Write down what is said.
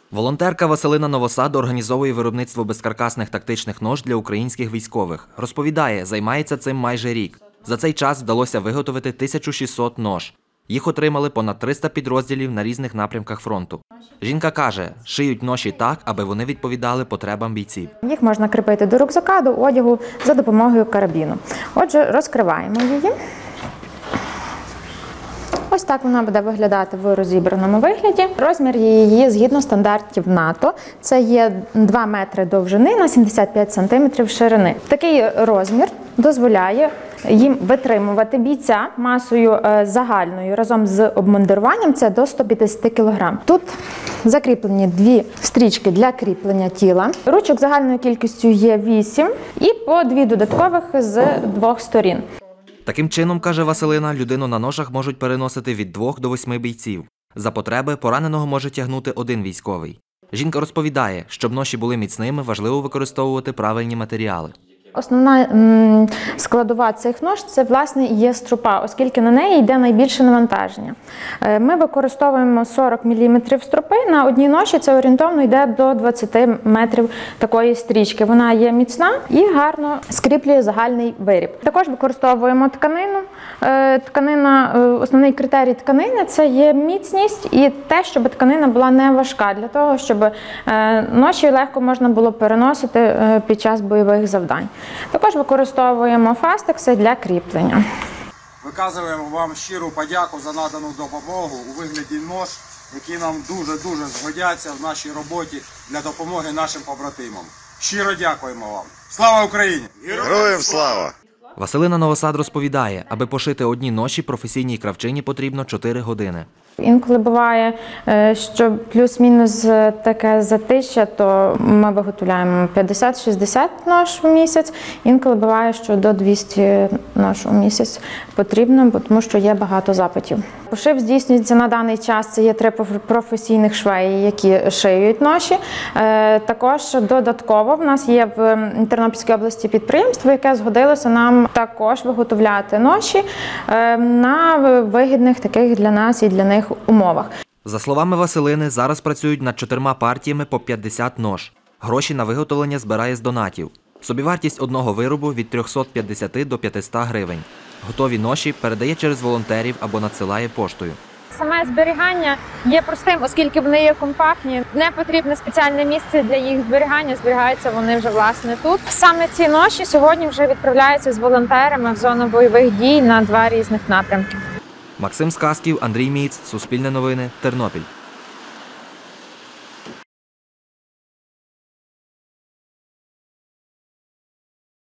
Волонтерка Василина Новосад організовує виробництво безкаркасних тактичних нож для українських військових. Розповідає, займається цим майже рік. За цей час вдалося виготовити 1600 нож. Їх отримали понад 300 підрозділів на різних напрямках фронту. Жінка каже, шиють ноші так, аби вони відповідали потребам бійців. Їх можна кріпити до рюкзака, до одягу за допомогою карабіну. Отже, розкриваємо її. Ось так вона буде виглядати в розібраному вигляді. Розмір її згідно стандартів НАТО. Це є 2 метри довжини на 75 сантиметрів ширини. Такий розмір дозволяє їм витримувати бійця масою загальною разом з обмундируванням – це до 150 кг. Тут закріплені 2 стрічки для кріплення тіла. Ручок загальною кількістю є 8 і по 2 додаткових з 2 сторін. Таким чином, каже Василина, людину на ношах можуть переносити від 2 до 8 бійців. За потреби пораненого може тягнути 1 військовий. Жінка розповідає, щоб ноші були міцними, важливо використовувати правильні матеріали. Основна складова цих нож – це, власне, є струпа, оскільки на неї йде найбільше навантаження. Ми використовуємо 40 мм струпи, на одній ноші це орієнтовно йде до 20 метрів такої стрічки. Вона є міцна і гарно скріплює загальний виріб. Також використовуємо тканину. Основний критерій тканини – це є міцність і те, щоб тканина була не важка, для того, щоб ноші легко можна було переносити під час бойових завдань. Також використовуємо фастекси для кріплення. Виказуємо вам щиру подяку за надану допомогу у вигляді нож, які нам дуже-дуже згодяться в нашій роботі для допомоги нашим побратимам. Щиро дякуємо вам. Слава Україні! Героям слава! Василина Новосад розповідає, аби пошити одні ноші професійній кравчині потрібно 4 години. Інколи буває, що плюс-мінус таке затища, то ми виготовляємо 50-60 нож в місяць. Інколи буває, що до 200 нож у місяць потрібно, тому що є багато запитів. Пошив здійснюється на даний час, це є 3 професійних швеї, які шиють ноші. Також додатково в нас є в Тернопільській області підприємство, яке згодилося нам також виготовляти ноші на вигідних таких для нас і для них умовах. За словами Василини, зараз працюють над 4 партіями по 50 нож. Гроші на виготовлення збирає з донатів. Собівартість одного виробу від 350 до 500 гривень. Готові ноші передає через волонтерів або надсилає поштою. Саме зберігання є простим, оскільки вони є компактні. Не потрібне спеціальне місце для їх зберігання, зберігаються вони вже власне тут. Саме ці ноші сьогодні вже відправляються з волонтерами в зону бойових дій на 2 різних напрямки. Максим Сказків, Андрій Міц, Суспільне новини, Тернопіль.